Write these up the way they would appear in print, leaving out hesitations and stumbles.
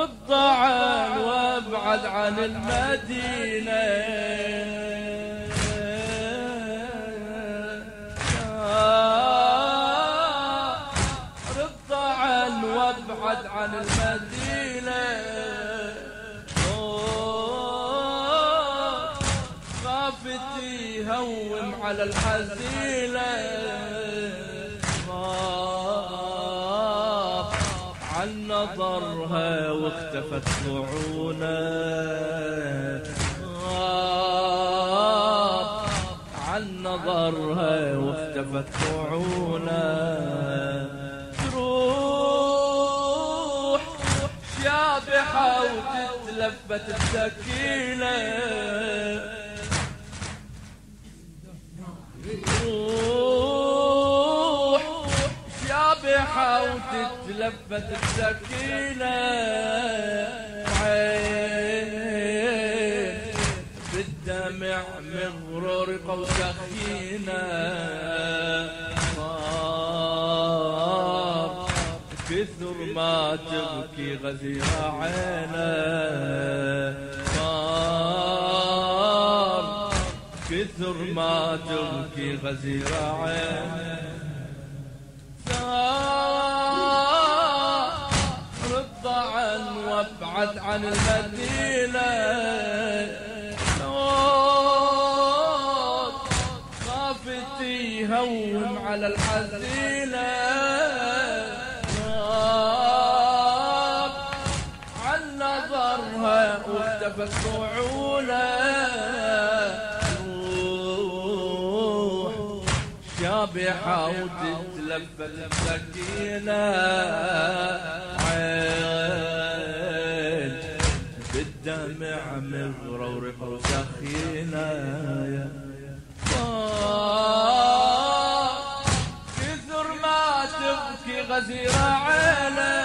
رد عن وابعد عن المدينة رد عن وابعد عن المدينة خافتي هوم على الحزينة عن نظرها واختفت طعونا عن نظرها واختفت طعونا تروح شابحة وتتلفت السكينة تروح شابحة وتتلفت السكينة عين بالدمع مغرورقة وسخينة صار كثر ما تبكي غزيرة عينه صار كثر ما تبكي غزيرة عينه رد عن وابعد عن المدينة خافتي هوم على الحزينة عن نظرها واختفت طعونها شابحة وتتلفت السكينة عين بالدمع مغرورقة وسخينة كثر ما تبكي غزيرة عينه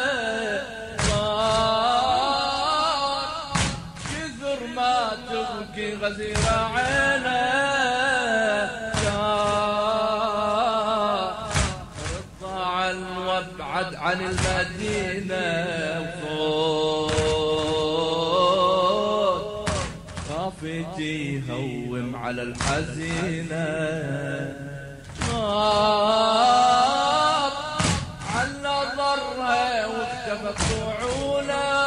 كثر ما تبكي غزيرة عينه وابعد عن المدينة وصوت خافتي هوم على الحزينة غاب عن نظرها واختفت طعونها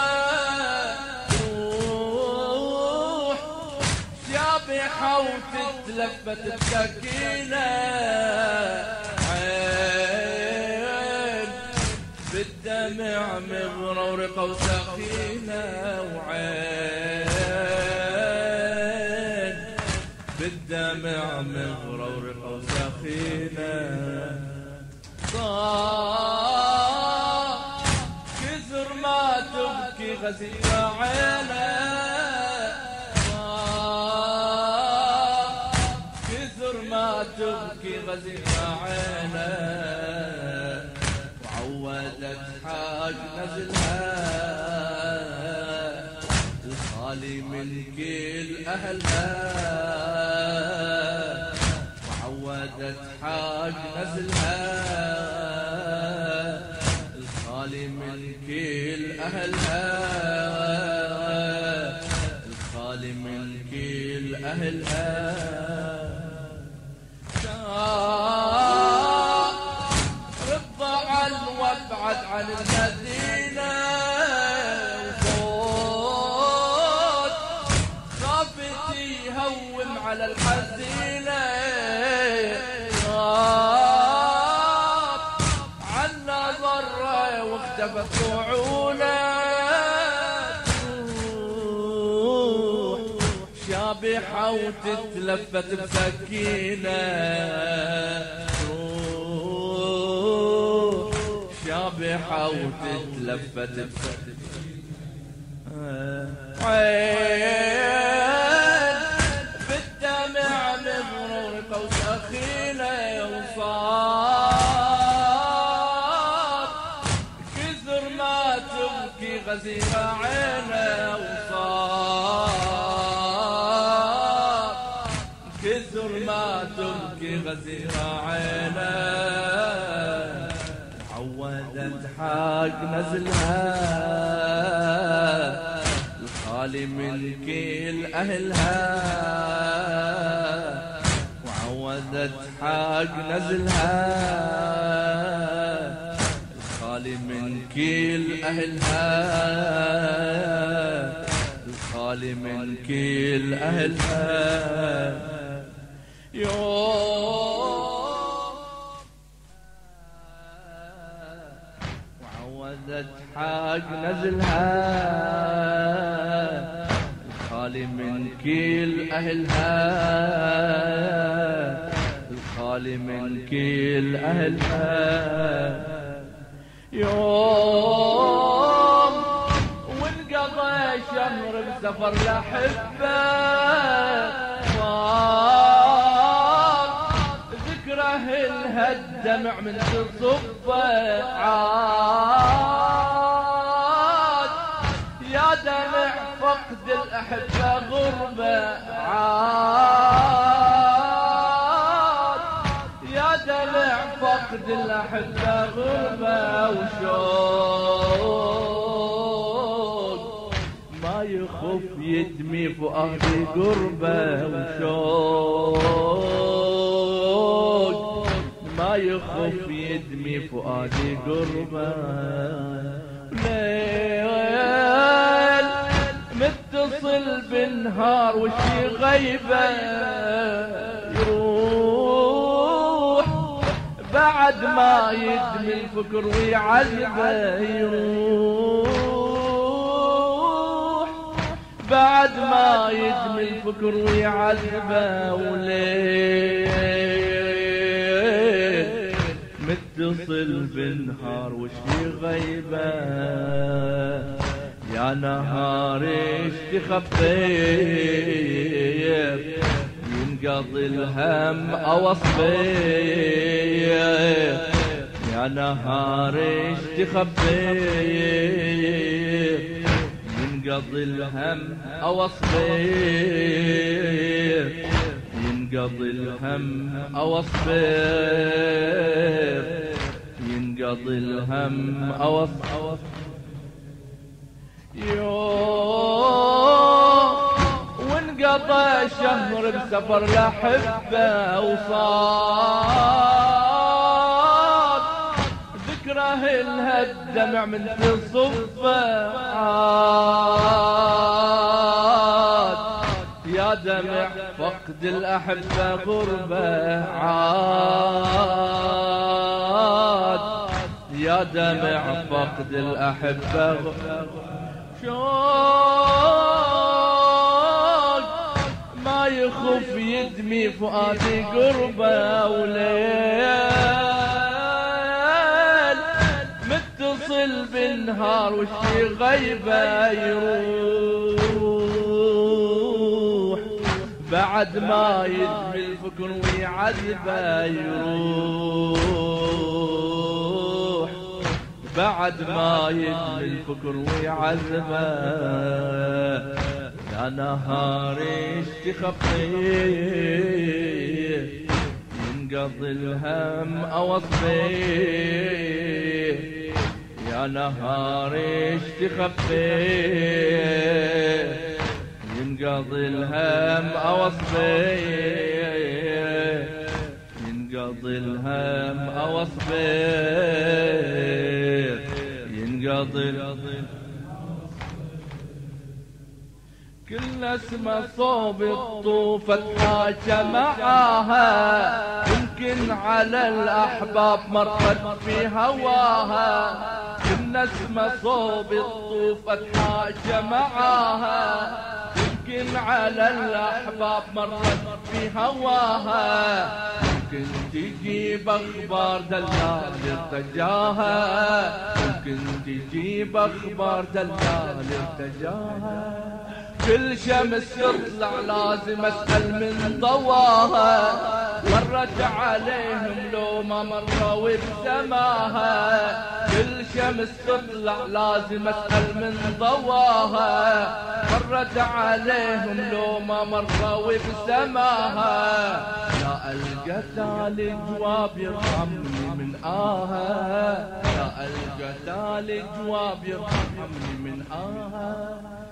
روح شابحة وتتلفت بسكينة بالدمع مغرورقة وسخينة وعين بالدمع مغرورقة وسخينة صار كثر ما تبكي غزيرة عينه صار كثر ما تبكي غزيرة عينه عودت حاج نزلها الخالي من كل أهلها وعودت حاج نزلها الخالي من كل أهلها الخالي من كل أهلها وابعد عن المدينة وفوت خافتي هوم على الحزينة غاب عن نظرها واختفت طعونها شابحة وتتلفت بسكينة شابحة وتتلفت عين بالدمع مغرورقة وسخينة وصار كثر ما تبكي غزيرة عينه وصار كثر ما تبكي غزيرة عينه عودت حق نزلها الخالي من كل أهلها وعودت حق نزلها، الخالي من كل أهلها، الخالي من كل أهلها. وعودت حق نزلها، الخالي من كل أهلها، الخالي من كل أهلها. يوم وانقضى شهر بسفر الأحبة، صار ذكره لها الدمع من تصبه، عاد يا دمع فقد الأحبة غربة، عاد يا دمع فقد الأحبة غربة، وشوق ما يخف يدمي فؤادي قربة، وشوق ما يخف يدمي فؤادي قربة. ليل متصل بالنهار وشي غيبة، يروح بعد ما يدمي الفكر ويعذبه، يروح بعد ما يدمي الفكر ويعذبه. وليل متصل بالنهار وشي غيبة، يا نهار ايش تخبير ينقضي الهم اوصبير، يا نهار ايش تخبير ينقضي الهم اوصبير، ينقضي الهم اوصبير، ينقضي الهم اوصبير. يوم وانقضى شهر بسفر الأحبة، وصار ذكره لها الدمع من تصفه، عاد يا دمع فقد الأحبة غربة، عاد يا دمع فقد الأحبة غربة. شوق ما يخف يدمي فؤادي قربة، وليل متصل بالنهار وشي غيبة، يروح بعد ما يدمي الفكر ويعذبه، يروح بعد ما يدمي الفكر ويعذبه. يا نهار ايش تخبيه ينقضي الهم اوصبيه، يا نهار ايش تخبيه ينقضي الهم اوصبيه، ينقضي الهم اوصبيه، ينقضي كل اسمه صوب الطوفة تحاجى معاها، يمكن على الأحباب مرت في هواها، كل اسمه صوب الطوفة تحاجى معاها، يمكن على الأحباب مرت في هواها، يمكن تجيب أخبار دلال ارتجاها، يمكن تجيب أخبار دلال ارتجاها. كل شمس تطلع لازم اسأل من ضواها، مرت عليهم لو ما مروا بسماها، كل شمس تطلع لازم اسأل من ضواها، مرت عليهم لو ما مروا بسماها. لا ألقى تالي جواب يرحمني من آها، لا ألقى تالي جواب يرحمني من آها.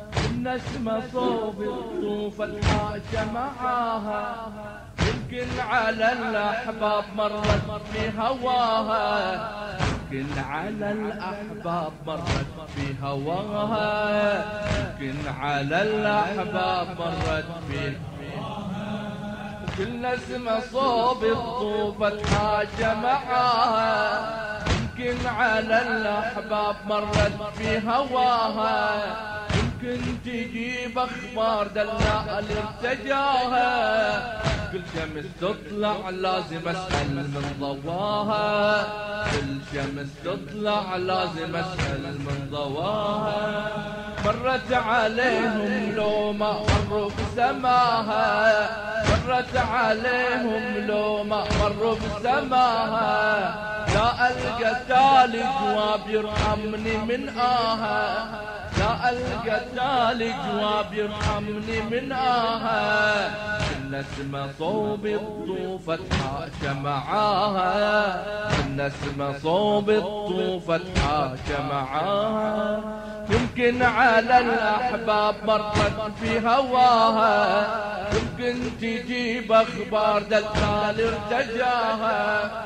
النسمة صوب الطوفة تحاجى معاها، يمكن على الأحباب مرت في هواها، يمكن على الأحباب مرت في هواها، يمكن على الأحباب مرت في هواها. كل نسمة صوب الطوفة تحاجى معاها، يمكن على الأحباب مرت في هواها، يمكن تجيب أخبار دلال ارتجاها، كل شمس تطلع لازم أسأل من ضواها، كل شمس تطلع لازم أسأل من ضواها. مرت عليهم لو ما مروا بسماها، مرت عليهم لو ما مروا بسماها، لا ألقى تالي جواب يرحمني من آها، لا ألقى تالي جواب يرحمني من آها. النسمة صوب الطوفة تحاجى معاها، النسمة صوب الطوفة تحاجى معاها، يمكن على الأحباب مرت في هواها، يمكن تجيب أخبار دلال ارتجاها،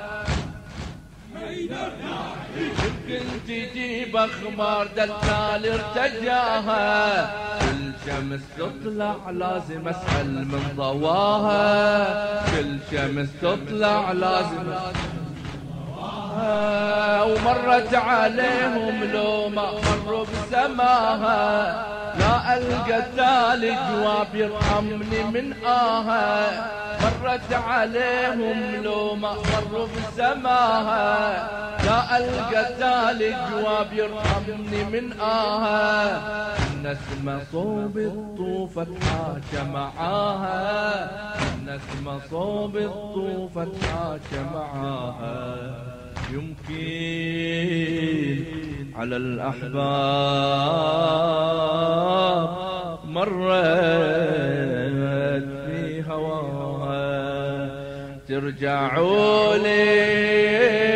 يمكن تجيب أخبار دلال ارتجاها. كل شمس تطلع لازم أسأل من ضواها، كل شمس تطلع لازم أسأل من ضواها. ومرت عليهم لو ما مروا بسماها، لا ألقى تالي جواب يرحمني من آها، مرت عليهم لو ما مروا بسماها، لا ألقى تالي جواب يرحمني من آها. النسمة صوب الطوفة تحاجى معاها، النسمة صوب الطوفة تحاجى معاها، يمكن على الأحباب مرت في هواها، ترجعوا لي